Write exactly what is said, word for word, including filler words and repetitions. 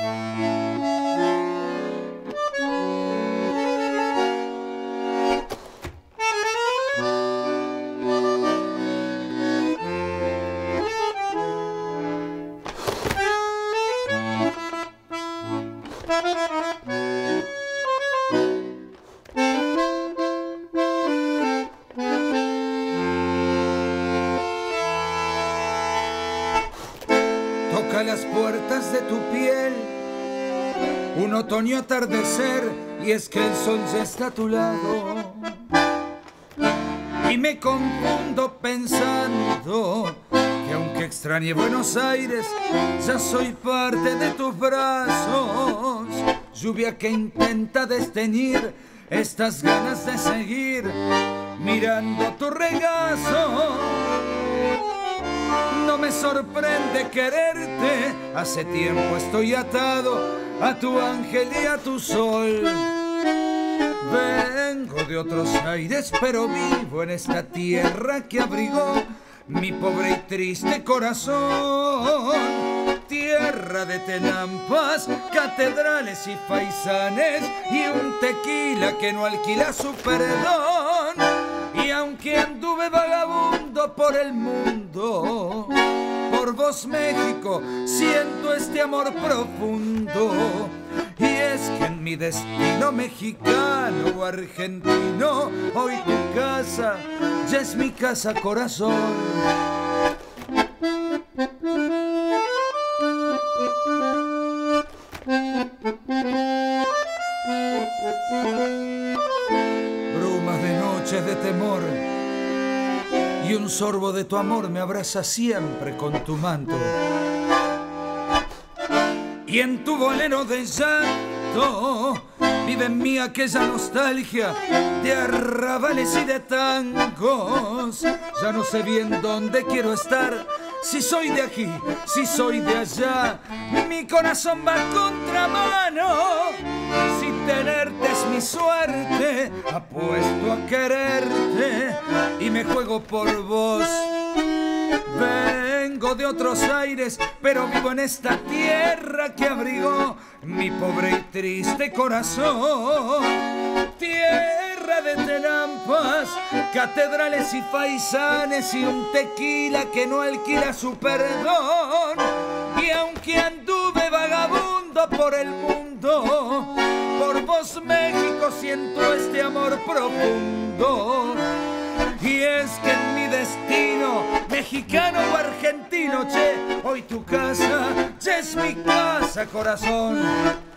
Toca las puertas de tu piel, un otoño atardecer, y es que el sol ya está a tu lado. Y me confundo pensando que aunque extrañe Buenos Aires, ya soy parte de tus brazos. Lluvia que intenta desteñir estas ganas de seguir mirando tu regazo. No me sorprende quererte, hace tiempo estoy atado a tu ángel y a tu sol. Vengo de otros aires, pero vivo en esta tierra que abrigó mi pobre y triste corazón. Tierra de tenampas, catedrales y faisanes, y un tequila que no alquila su perdón. Y aunque anduve vagabundo por el mundo, por vos México siento este amor profundo. Y es que en mi destino mexicano o argentino, hoy tu casa ya es mi casa, corazón. Brumas de noches de temor y un sorbo de tu amor me abraza siempre con tu manto. Y en tu bolero de llanto vive en mí aquella nostalgia de arrabales y de tangos. Ya no sé bien dónde quiero estar, si soy de aquí, si soy de allá. Mi corazón va a contramano. Si tenerte es mi suerte, apuesto a quererte y me juego por vos. Vengo de otros aires, pero vivo en esta tierra que abrigó mi pobre y triste corazón. Tierra de tenampas, catedrales y faisanes, y un tequila que no alquila su perdón. Y aunque anduve vagabundo por el mundo, por vos México siento este amor profundo. Y es que en mi destino, mexicano o argentino, che, hoy tu casa ya es mi casa, corazón.